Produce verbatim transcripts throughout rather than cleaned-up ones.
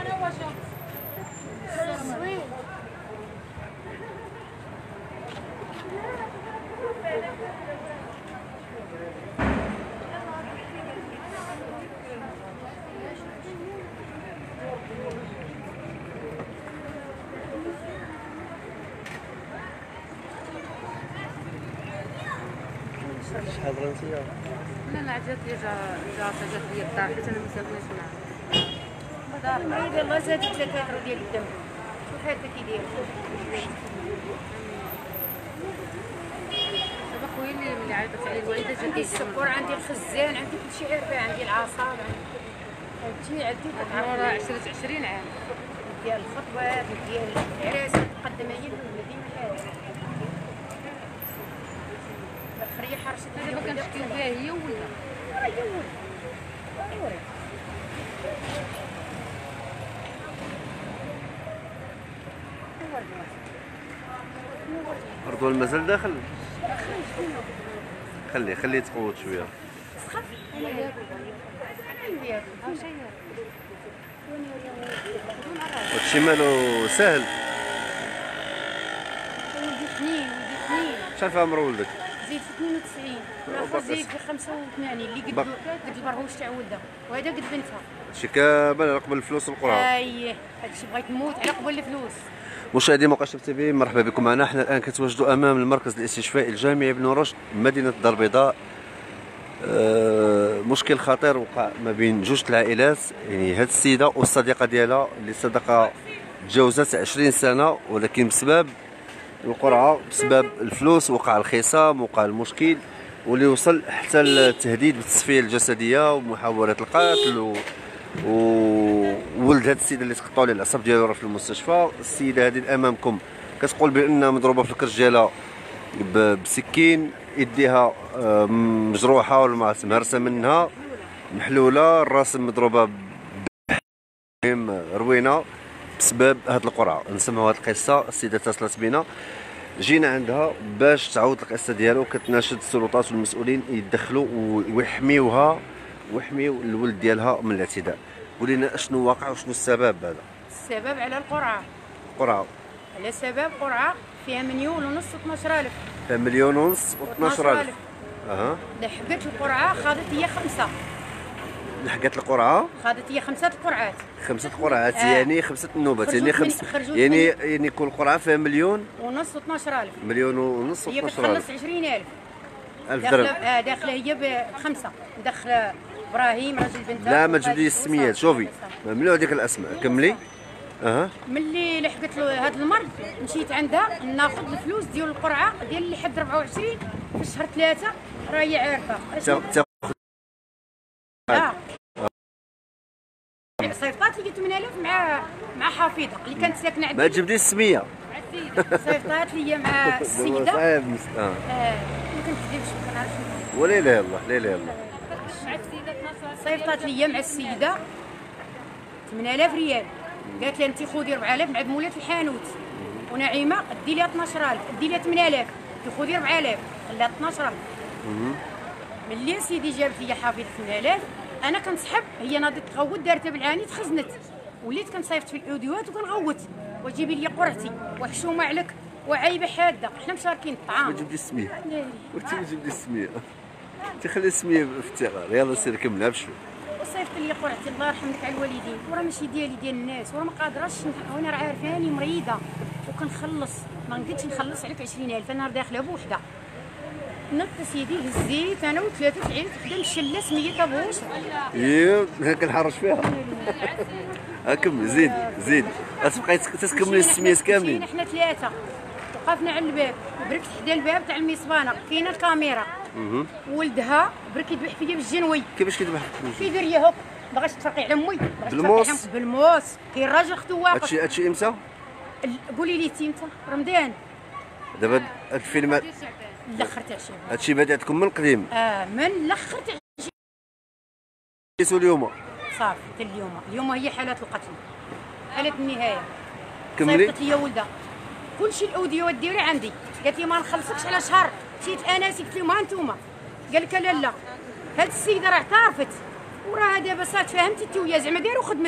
شحال بغيتيها؟ لا لا جات لي جارتها جات لي الدار حتى انا ما ساكناش معاها. المريض الله زادت ثلاثة لتر ديال الدم. شوف هذا كيدير. دابا خويا اللي ملي عيطت عليه الوالده جا عندي السكر، عندي الخزان، عندي كلشي عارفه، عندي العصاب، عندي عندي راه عشرة عشرين عام ديال الخطبات ديال العراس تقدم هي ديما حاجه. الخريه حرشت دابا كنشكيو بها هي وولدها. هي ولد. رضوان مازال داخل؟ خليه خليه تقوت شويه. سخف انا ياكل انا ياكل هادشي مالو ساهل. ولدي حنين، ولدي حنين. شحال في عمر ولدك؟ زيد في اثنين وتسعين، والاخر زيد في خمسة وثمانين اللي قد قد البرهوش تاع ولدها، وهذا قد بنتها. هادشي كامل على قبل الفلوس والقرعه. اييه هادشي بغيت نموت على قبل الفلوس. مشاهدي موقع شباب تي في، مرحبا بكم معنا. حنا الان كنتواجدوا امام المركز الاستشفائي الجامعي بن رشد مدينه الدار البيضاء. أه مشكل خطير وقع ما بين جوج العائلات، يعني هاد السيده والصديقه ديالها اللي صديقه تجاوزت عشرين سنه، ولكن بسبب القرعه بسبب الفلوس وقع الخصام، وقع المشكل واللي وصل حتى التهديد بالتصفيه الجسديه ومحاوله القتل و... وولد هاد السيده اللي تقطعوا عليه العصب ديالو راه في المستشفى. السيده هذه امامكم كتقول بان مضروبه في الكرش ديالها بسكين، يديها مجروحه ولا مهرسه منها، محلوله، الراس مضروبه روينه بسبب هاد القرعه. نسمعوا هاد القصه. السيده اتصلت بنا، جينا عندها باش تعاود القصه ديالها، وكتناشد السلطات والمسؤولين يدخلوا ويحميوها ويحميو الولد ديالها من الاعتداء. قولي لنا شنو واقع وشنو السبب هذا؟ السبب على القرعه. قرعه على سبب قرعه فيها مليون ونص واثناش ألف. فيها مليون ونص واثناش ألف. اها. لحقت القرعه خاضت هي خمسه. لحقت القرعه خاضت هي خمسه قرعات. خمسه قرعات آه. يعني خمسه نوبات، يعني خمس يعني يعني كل قرعه فيها مليون ونص واثناش ألف. مليون ونص واثناش ألف. هي كتخلص عشرين ألف. ألف درهم. داخله داخله هي بخمسه، داخله ابراهيم راجل بنتها. لا ما تجيب لي السميات، شوفي ممنوع ديك الاسماء، كملي. اها. ملي لحقت له هذا المرض مشيت عندها ناخذ الفلوس ديال القرعه ديال اللي حد أربعة وعشرين في شهر ثلاثة، راه هي عارفه. تاخذ لا صيفطات لي ثمانية آلاف مع مع حفيظه اللي كانت ساكنه عندي. ما تجيب لي السميه. صيفطات لي مع السيده. صعيب. اه اه ما كنكذبش ما كنعرفش. ولا اله الا الله، لا اله الا الله. صيفطات لي مع السيده ثمانية آلاف ريال، قالت لي انت خذي أربعة آلاف مع مولات الحانوت، ونعيمه دي لها اثناش ألف، دي لها ثمانية آلاف، خذي أربعة آلاف، خليها اثناش ألف. ملي سيدي جابت لي حافظه ثمانية آلاف، انا كنسحب، هي ناضت تغوت دارتها بالعاني تخزنت، وليت كنصيفط في الاوديوات وكنغوت وجيبي لي قرعتي وحشومه عليك وعيبه حاده، حنا مشاركين الطعام. ما جبدي السميه، قلتي ما جبدي السميه، انت خلي السميه في التغار. يلاه سير كملها بشوي. وصيفط لي قرعتي الله يرحم لك على الوالدين، وراه ماشي ديالي ديال الناس، وراه ما قادراش، وانا راه عارفاني مريضه وكنخلص، ما نقدرش نخلص عليك عشرين ألف، انا داخله بوحده. نط سيدي هزيت انا وثلاثه العيالات وحده مشله سميتها بوش. ايوا كنحرش فيها. ها كمل، زيد زيد، تبقاي تكملي السميات كاملين. حنا ثلاثه وقفنا على الباب، بركت حدا الباب تاع المصبانه كاينه الكاميرا. ولدها برك يذبح فيا بالجنوي. كيفاش كيذبح؟ كيدير ليا هوك، باغاش تفرقي على امي بالموس. بالموس. كاين راجل اختو واقف. هادشي هادشي امتى؟ قولي لي تي امتى؟ رمضان. دابا هاد الفيلم الاخر تاع شباب. هادشي بدا عندكم من قديم؟ اه من الاخر تاع شباب. اليوم صافي حتى اليوم، اليوم هي حالات القتل، حالات النهايه. كملي. صيفطت لي ولدها كلشي الاوديوات ديالي عندي، قالت لي ما نخلصكش على شهر، مشيت انا قلت لهم ها انتوما، قال لك لا لا هاد السيده راه اعترفت، وراها دابا صات فهمتي انت ويا زعما داروا خدمتهم،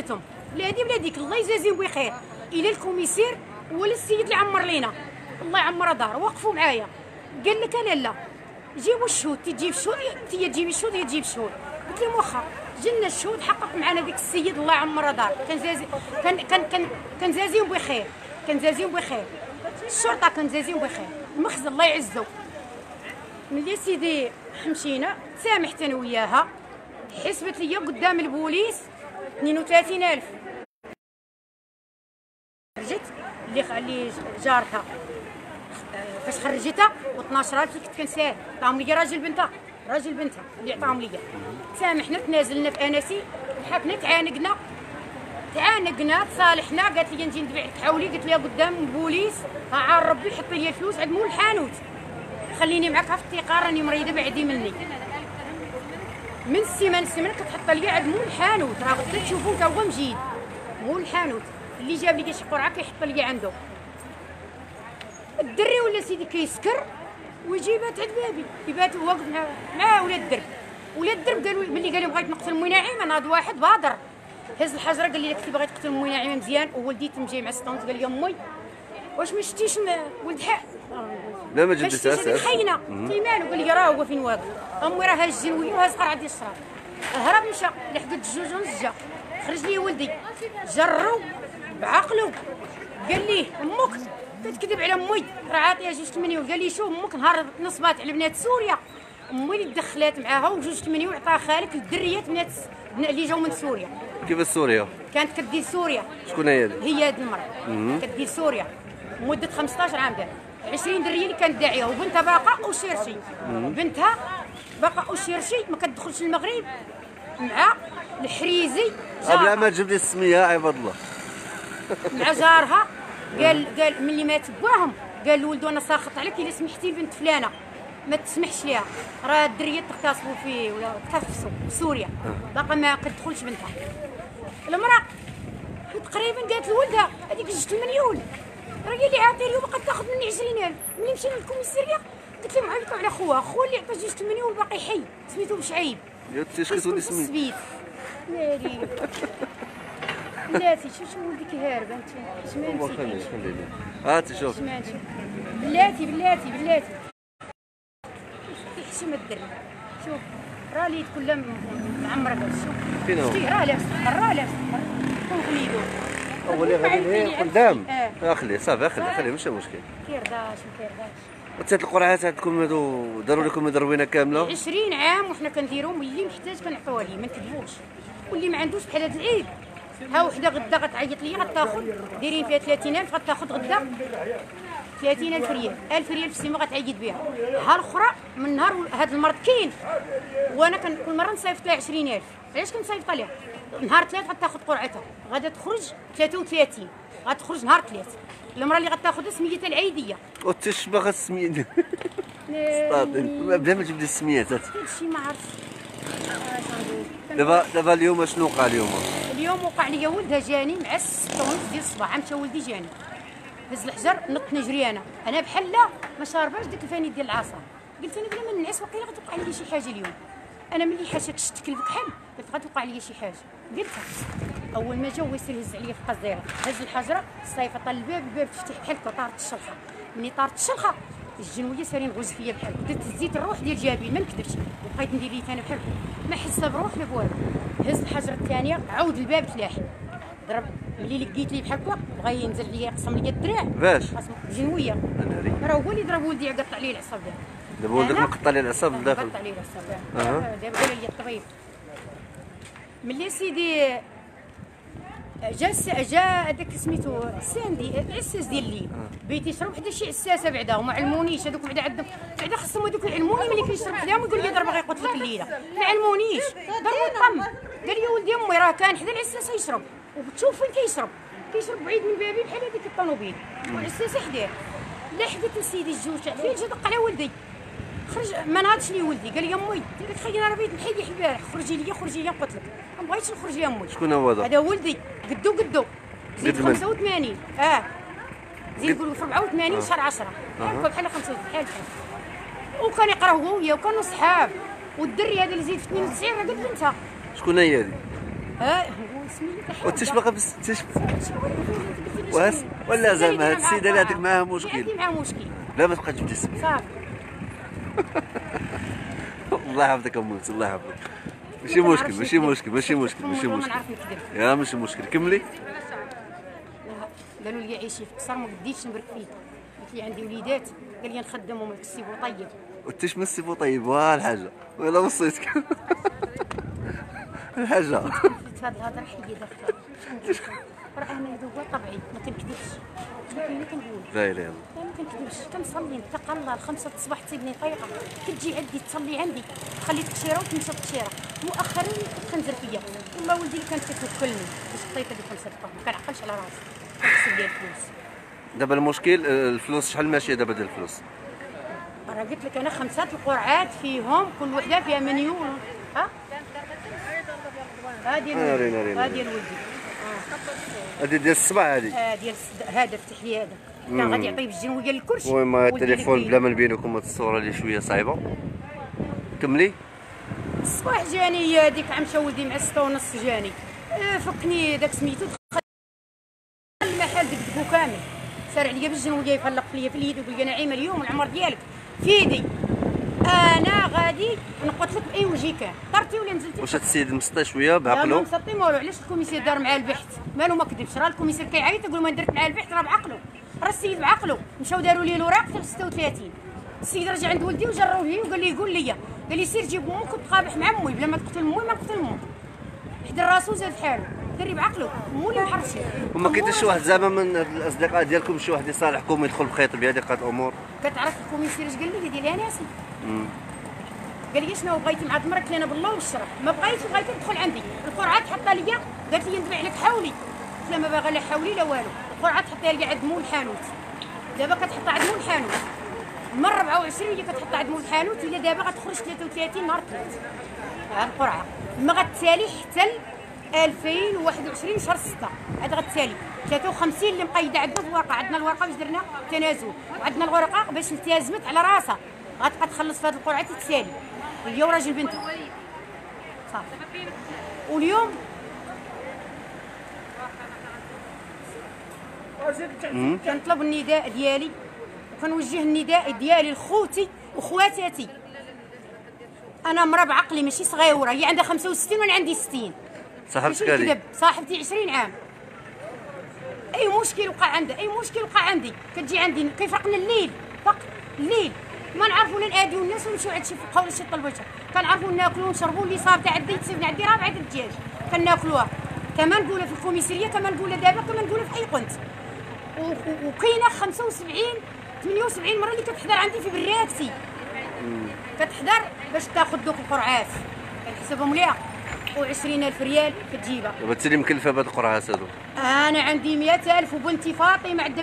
لا هذه ولا ديك، الله يجازيهم بخير. الى الكوميسير ولا السيد اللي عمر لينا الله يعمر دار وقفوا معايا، قال لك لا لا جيبوا الشهود، تجيب الشهود انت تجيبي الشهود هي تجيب الشهود. قلت لهم واخا، جينا الشهود حقق معنا ديك السيد الله يعمر دار، كان زازي كان كان كان كان زازيهم بخير، كان زازيهم بخير، الشرطه كان زازيهم بخير، المخزن الله يعزو. ملي سيدي مشينا سامحت انا وياها، حسبت لي قدام البوليس اثنين وثلاثين ألف. خرجت اللي اللي جارتها فاش خرجتها و12 ألف اللي كنت كنساه عطاهم لي راجل بنتها، راجل بنتها اللي عطاهم لي. سامحنا تنازلنا في انسي، حكنا تعانقنا تعانقنا تصالحنا. قالت لي نجي ندبع لك حولي، قلت لها قدام البوليس ها عار ربي حطي لي الفلوس عند مول الحانوت، خليني معاك في الثقه راني مريضه بعدي مني. من السيمانه السيمانه كتحط لي عند مول الحانوت، راه غدا تشوفوا تا هو مجيد مول الحانوت اللي جاب لي شي قرعه كيحط لي عنده. الدري ولا سيدي كيسكر ويجي يبات عند بابي، يبات واقف مع مع ولاد الدرب. ولاد الدرب قالوا ملي قال لهم بغيت نقتل مي نعيمه، ناض واحد بادر هز الحجره قال لي كنت باغي تقتل مي نعيمه مزيان. وولدي تمجي مع السطونت قال لي امي واش ما شفتيش ولد حق لا ما جبتش اساس خاينه. قلت له مالو؟ قال لي راه هو فين واقف، امي راه هاز الجنويه وهاز قرعه ديال الشراب. هرب مشى لحقت الجوج ونص جا خرج لي ولدي جرو بعقلو قال لي امك كتكذب على امي راه عاطيها جوج ثمانية. قال لي شوف امك نهار نصبات على بنات سوريا، امي اللي دخلات معاها وجوج ثمانية وعطاها خالك للدريات بنات اللي جاو من سوريا. كيف سوريا؟ كانت كدير سوريا. شكون هي هذه؟ هي هذه المراه كدير سوريا مده خمسطاش عام دابا. عشرين دريه اللي كانت داعيه وبنتها باقا وشيرشي. بنتها باقا وشيرشي ما كتدخلش المغرب مع الحريزي بلا ما تجيب لي السميه عباد الله. مع جارها قال قال ملي مات باهم قال لولدو انا ساخط عليك الا سمحتي لبنت فلانه ما تسمحش ليها، راه الدريات تغتصبوا في ولا تغتصبوا في سوريا باقا ما كتدخلش بنتها. المراه تقريبا قالت لولدها هذيك جوج المليون راه هي اللي عاطيه اليوم باقا تاخذ مني عشرين ألف. ملي مشينا للكوميساريه قلت لهم عيطوا على خوها، خوها اللي عطى جوج المليون باقي حي سميتو بشعيب. يا تي اش كتولي سميت؟ مالي بلاتي شوف شو ولدك هاربه انت شمانتي خليني خليني هاتي شوف شمانتي بلاتي بلاتي بلاتي كيحشم الدري. شوف راه ليد كلها معمره شوف فين هو؟ راه لابس راه لابس كون خليدو اولي غادي قدام. اه خليه صافي خليه خليه ماشي مشكل. كيرضاش ما كيرضاش. وتات القرعات عندكم هادو داروا لكم مدروينه كامله عشرين عام وحنا كنديروهم واللي محتاج كنعطوه ليه ما نكذبوش، واللي ما عندوش بحال هاد العيد ها وحده غدا غتعيط ليا غتاخذ دايرين فيها ثلاثين ألف غتاخذ غدا ثلاثين ألف ريال، ألف ريال في السيمه غتعيد بها. ها الاخرى من نهار هاد المرض كاين وانا كل مره نصيفط لها عشرين ألف. علاش كنصيفط لها؟ نهار ثلاث غتاخذ قرعتها غادا تخرج ثلاثة وثلاثين غتخرج نهار ثلاث. المراه اللي غتاخذها سميتها العيديه. وتش باغا السميه بلا ما تجيب لي السميات. هادشي ما عرفتش. دابا دابا اليوم شنو وقع اليوم؟ اليوم وقع لي ولدها جاني مع ستة ونص ديال الصباح، مشى ولدي جاني هز الحجر نط نجري انا انا بحال لا ما شارباش داك الفاني ديال العصا. قلت انا بلا ما ننعس وقيلا غتوقع لي شي حاجه اليوم. انا ملي حاشاك شتك البكحل قلت غتوقع لي شي حاجه. قلتها اول ما جا هو يسير يهز عليا في القزيره هز الحجره الصيفه طال الباب الباب تفتح بحال هكا طارت الشلخه. ملي طارت الشلخه الجنويه سارين غوز فيا بحال درت زيت الروح ديال جابي ما نكذبش وبقيت ندير لي ثاني بحال ما حاسه بروح لا بوالو. هز الحجره الثانيه عاود الباب تلاح ضرب ملي لقيت لي بحال هكا بغا ينزل عليا يقسم لي الدراع. باش الجنويه راه هو اللي ضرب ولدي قطع لي العصب دابا. دابا ولدك مقطع لي العصب لداخل. قطع لي العصب دابا قال لي الطبيب. ملي سيدي جا جا هذاك سميتو الساندي العساس ديال الليل بغيت يشرب حدا شي عساسه بعدا وما علمونيش هذوك بعدا عندهم بعدا خصهم هذوك يعلموني ملي كيشرب حداهم ويقول لي دار باغي يقتلك الليله ما علمونيش. ضربوا الطم قال لي ولدي امي راه كان حدا العساسه يشرب وتشوف فين كيشرب كيشرب بعيد من بابي بحال هذيك الطوموبيل والعساسه حداه. لحقت سيدي الجوج تاع فين جا دق على ولدي خرج ما ناضش لي ولدي قال لي امي قلت لك خلينا راه بغيت نحيي البارح خرجي لي خرجي لي قلت لك ما بغيتش نخرج يا امي. شكون هو هذا؟ هذا ولدي قدو قدو زيد خمسة وثمانين اه زيد نقولوا في أربعة وثمانين شهر عشرة هكا بحال خمسة وثمانين بحال بحال. وكان يقرا هو وياه وكانوا صحاب والدري هذا اللي زيد في اثنين وتسعين راه قد بنتها. شكون هي هذه؟ اه بسم الله. وانتش باغا بس انتش واس ولا زعما هاد السيده اللي عندك معاها مشكل؟ عندي معاها مشكل. لا ما تبقاش تبدي السميه. صافي. الله يحفظك امونتي الله يحفظك. ماشي مشكل ماشي مشكل ماشي مشكل ماشي ما مشكل. نعرف نكذب. يا ماشي مشكل كملي. قالوا لي عيشي في قصر ما قديتش نبرك فيه. قلت لي عندي وليدات قال لي نخدمهم نكسب وطيب. وانتش مسيبو طيب وها الحاجه ولا وصيتك. الحاجه. قلت هاد الهضره حيدها. راه انا هذا هو طبعي ما كنكذبش. لكن اللي كنقول لا اله الا الله. ما كنكذبش كنصلي نتقلى الخمسة الصباح تسيبني طايقه كتجي عندي تصلي عندي خليت كشيره وتمشى كشيره مؤخرا كتخنزر فيا والله ولدي اللي كانت كتوكلني باش الطيطه اللي كنصدقها ما كنعقلش على راسي كنحسب ليا الفلوس. دابا المشكل الفلوس شحال ماشيه دابا ديال الفلوس؟ راه قلت لك انا خمسة القرعات فيهم كل وحده فيها مليون. ها هذه رينا هذه الولدي هذه ديال الصباح هذه. اه ديال هذا فتح لي هذا كان غادي يعطيه بالجنويه للكرسي. المهم التليفون بلا ما نبين لكم هاد الصوره اللي شويه صعيبه. كملي. الصباح جاني هذيك عام مشى ولدي مع ستة ونص جاني آه فكني داك سميتو دخل المحل دقدقو كامل سار عليا بالجنويه يفلق فيا في اليد ويقول لي نعيمه اليوم العمر ديالك في يدي انا غادي نقتلك باي وجه كان طرتي ولا نزلتي. واش هاد السيد مسطي شويه لا بعقلو؟ ما مسطي والو. علاش الكوميسير دار معاه البحث مالو ما كذبش راه الكوميسير كيعيط يقول ما درت معاه البحث راه بعقلو راه السيد بعقلو. مشاو داروا لي الوراق في ستة وثلاثين. السيد رجع عند ولدي وجروه لي وقال لي قول لي قال لي سير جيب امك وتقابح مع امي بلا ما تقتل امي ما نقتل امك. حدا راسو زاد حالو دري بعقلو مو اللي محرشي. وما كاينش شي واحد زعما من الاصدقاء ديالكم شي واحد يصالحكم يدخل بخيط بهذه قد الامور؟ كتعرف الكوميسير اش قال لي؟ ديال اناسي قال لي شنو بغيتي مع المراه؟ قلت لي انا بالله والشرف ما بغيتش بغيتي تدخل عندي. القرعه تحطها ليا قالت لي ندبع لك حولي قلت لها ما باغا لا حولي لا والو. القرعه تحطها لي عند مول الحانوت دابا كتحطها عند مول الحانوت من أربعة وعشرين هي كتحطها عند مول الحانوت الا دابا غتخرج ثلاثة وثلاثين نهار ثلاث. هاد القرعه ما غتسالي حتى ألفين وواحد وعشرين شهر ستة عاد غتسالي ثلاثة وخمسين اللي مقيده عندنا في الورقه. عندنا الورقه باش درنا تنازل وعندنا الورقه باش التزمت على راسها غتبقى تخلص في هاد القرعه تتسالي هي وراجل بنتها صافي. واليوم كنطلب النداء ديالي وكنوجه النداء ديالي لخوتي وخواتاتي. انا مرا بعقلي ماشي صغيره هي عندها خمسة وستين وانا عندي ستين. صاحبتك هذه؟ صاحبتي عشرين عام. اي مشكل وقع عندها اي مشكل وقع عندي كتجي عندي كيفرقنا الليل فقط الليل ما نعرفوا لا ناديو الناس ونمشيو عند شي فقهاء ولا شي طلبات كنعرفوا ناكلوا ونشربوا اللي صابته عندي تسيبنا عندي رابعه الدجاج كناكلوها كما نقولها في الكوميساريه كما نقولها دابا كما نقولها في اي قنت. وكاينه خمسة وسبعين ثمانية وسبعين مره اللي كتحضر عندي في براتي كتحضر باش تاخذ دوك القرعات كنحسبهم ليها وعشرين ألف ريال كتجيبها. دابا انت اللي مكلفه بهاد القرعات هادو؟ انا عندي مئة ألف وبنتي فاطمه عندها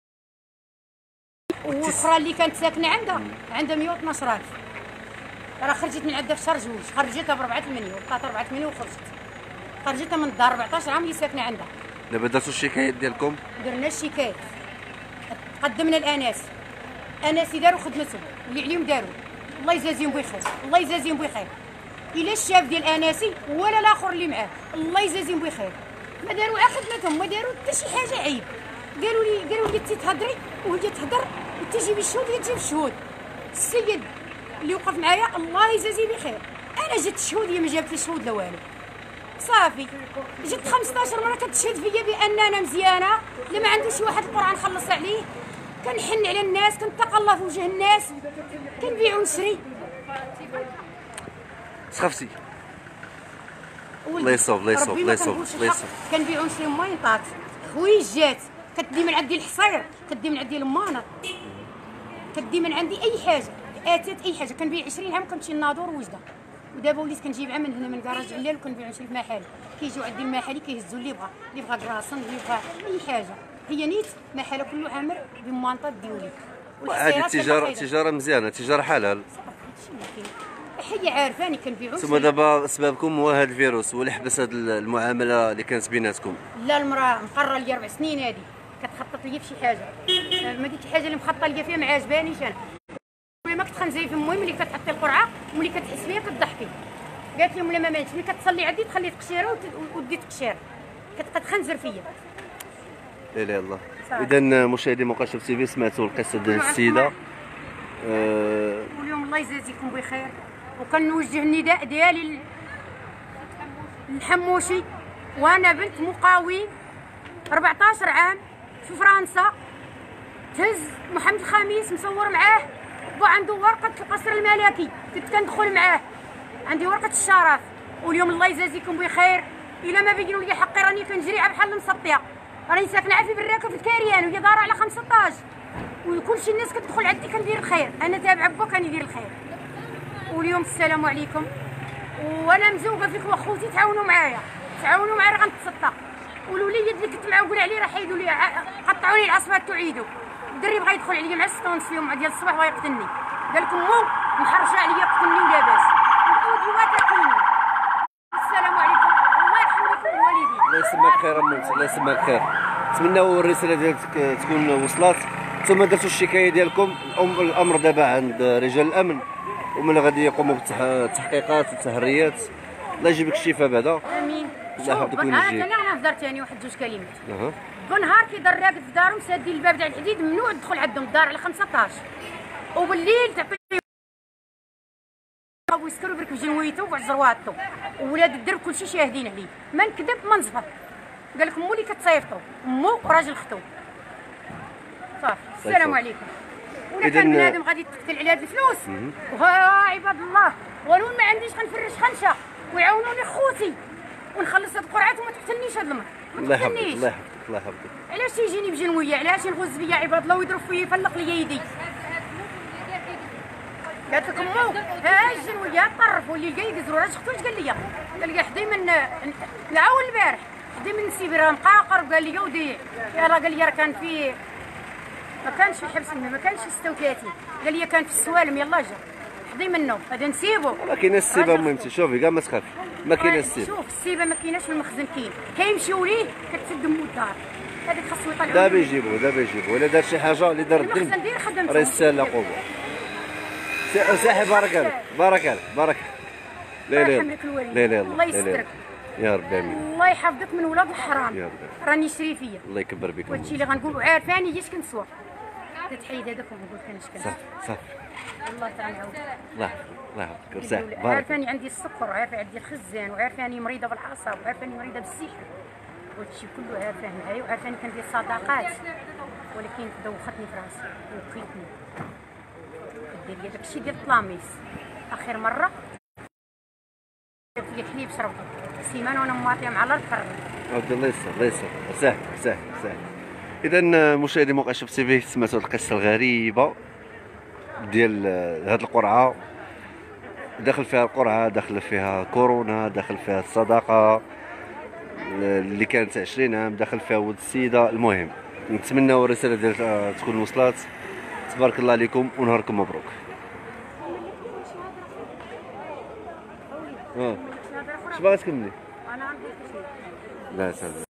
والاخرى اللي كانت ساكنه عندها عندها مئة واثناش ألف. راه خرجت من عندها في شهر جوج خرجتها ب أربعة مليون بقات أربعة مليون وخرجت خرجتها من الدار أربعطاش عام اللي ساكنه عندها. دابا درتو الشكايات ديالكم؟ درنا الشكايات قدمنا الاناس اناسي داروا خدمتهم واللي عليهم داروا الله يجازيهم بخير الله يجازيهم بخير. الا الشاب ديال اناسي ولا الاخر اللي معاه الله يجازيهم بخير ما داروا على خدمتهم ما داروا حتى شي حاجه عيب. قالوا لي قالوا لي انت تهضري وهي تهضر وانت جيبي الشهود وهي تجيب الشهود. السيد اللي وقف معايا الله يجازيه بخير انا جبت الشهود هي ما جابت لي الشهود لا والو صافي. جبت خمسطاش مره كتشهد فيا بان انا مزيانه لا ما عندي شي واحد القرعه نخلص عليه كنحن على الناس كنتقلى في وجه الناس كنبيع ونشري. سخفتي الله يصوب الله يصوب الله يصوب الله يصوب. كنبيع ونشري ماينطات حوايج جات كتدي من عندي الحصير كتدي من عندي المانط كتدي من عندي اي حاجه اتات اي حاجه كنبيع عشرين عام كنمشي للناظور وجده. ودابا وليت كنجيب عام من هنا من كراج علال وكنبيع ونشري في محل كيجيو عندي المحالي كيهزوا اللي بغا اللي بغا كراصن اللي بغا اي حاجه هي نيت محل كله عامر بمانطات ديولي. هذه التجاره تجاره مزيانه تجاره حلال. هي عارفاني كنبيعو ثم دابا سببكم هو هذا الفيروس هو اللي حبس هذه المعامله اللي كانت بيناتكم. لا المراه مقرره لي اربع سنين هذه كتخطط لي في شي حاجه ما ديك الحاجه اللي مخططه لي فيها ما عاجبانيش انا ما كنت خنزاي في المهم ملي كتحطي القرعه وملي كتحس بيا كتضحكي قالت لهم لا ما مانش، ملي كتصلي عندي تخلي تقشيره ودي تقشير، كتبقى تخنزر فيا. لا اله الا الله. اذا مشاهدي موقع شوف تي في سمعتوا القصه ديال السيده. أه واليوم الله يجازيكم بخير، وكنوجه النداء ديالي للحموشي، وانا بنت مقاوم أربعطاش عام في فرنسا، تهز محمد الخميس مصور معاه وعنده ورقه القصر الملكي، كنت كندخل معاه، عندي ورقه الشرف. واليوم الله يجازيكم بخير، الا ما بينوا لي حقي راني كنجري على بحال المسطيه، راني ساكنه في براكه في الكاريان وهي دار على خمسطاش، وكلشي الناس كتدخل عندي كندير الخير، انا تابعه با كندير الخير. واليوم السلام عليكم، وانا مزوقه فيكم اخوتي، تعاونوا معايا تعاونوا معايا غنتصدق. والوليد اللي كنت معاه نقول عليه راه حيدوا لي قطعوا لي العصبات تعيدوا، الدري بغا يدخل عليا مع ستة ونص في يوم ديال الصباح بغا يقتلني، قال لكم مو محرشه عليا قتلني ولاباس الاوديوات كاينين. السلام عليكم، الله يرحم لكم الوالدين. الله يسماك خير امونت، الله يسماك خير. نتمناو الرساله ديالك تكون وصلت. ثم درتوا الشكايه ديالكم، الامر دابا عند رجال الامن، ومن غادي يقوموا بالتحقيقات والتحريات. الله يجيب لك الشفاء بعدا. امين. الله يحفظك وينجيك. انا انا نهضر ثاني واحد جوج كلمات. اها. بالنهار كيدار راقد في دارهم سادين الباب تاع الحديد، ممنوع تدخل عندهم الدار على خمسطاش، وبالليل تعطي ويسكروا برك بجنويته وبعزرواتو، وولاد الدرب كلشي شاهدين عليه، ما نكذب ما نزفر. قال لك مو اللي كتصيفطوا، مو راجل ختو. صافي السلام عليكم. ولا كان بنادم غادي تقتل على هاد الفلوس، وها عباد الله، ولو ما عنديش غنفرش خنشه ويعاونوني خوتي ونخلص هاد القرعات وما تقتلنيش هاد المرة. الله يحفظك الله يحفظك الله يحفظك. علاش تيجيني بجنويه؟ علاش ينغز بيا عباد الله ويضرب فيا يفلق لي يدي؟ قالت لكم مو ها الجنويه طرفوا اللي لقى يقزروا، راجل اختو اش قال لي؟ قال لي حدي من العاون البارح حدي من نسيبي راه مقاقر، وقال لي وديع يلاه، قال لي راه كان في ما كانش في الحبس، ما كانش ستة وثلاثين، قال لي كان في السوالم، يلا جا حدي منه هذا نسيبو. ما كايناش السيبه المهم، شوفي كاع ما تخافي، ما كايناش السيبه. شوف السيبه ما كايناش في المخزن، كاين كيمشيو ليه كتسد مو الدار، هذاك خاصو يطلعوا دابا يجيبوه دابا يجيبوه، الا دار شي حاجه اللي دار الدم المخزن ديال خدمته راه يستاهل عقوبه. صاحي بارك الله بارك الله بارك الله. لا لا لا لا الله يسترك يا ربي امين. الله يحفظك من ولاد الحرام، يا ربي راني شريفيه، الله يكبر بك. وهادشي اللي غنقول عارفاني هي شكون سوا تحيد هذاك ونقول لك انا شكون. صافي صافي الله تعالى يعاودك. الله يحفظك الله يحفظك ارتاح بارك. عارفاني عندي السكر، وعارفه عندي الخزان، وعارفاني مريضه بالاعصاب، وعارفاني مريضه بالسحر، وهادشي كله عارفاه معايا، وعارفاني كندير صداقات، ولكن دوختني في راسي وكلتني دير لي داكشي ديال الطلاميس. اخر مره جبت لي حليب شربته سيمانه وانا مواطيه مع الارض كرر. عبد الله يسر الله يسر سهل سهل سهل. اذا مشاهدي موقع شوف تي في سمعتوا القصه الغريبه ديال هاد القرعه، داخل فيها القرعه، داخل فيها كورونا، داخل فيها الصداقه اللي كانت عشرين عام، داخل فيها ولد السيده. المهم نتمناو الرساله ديال تكون وصلت. تبارك الله عليكم ونهاركم مبروك. اه اش باغي تكملي؟ انا عندي لا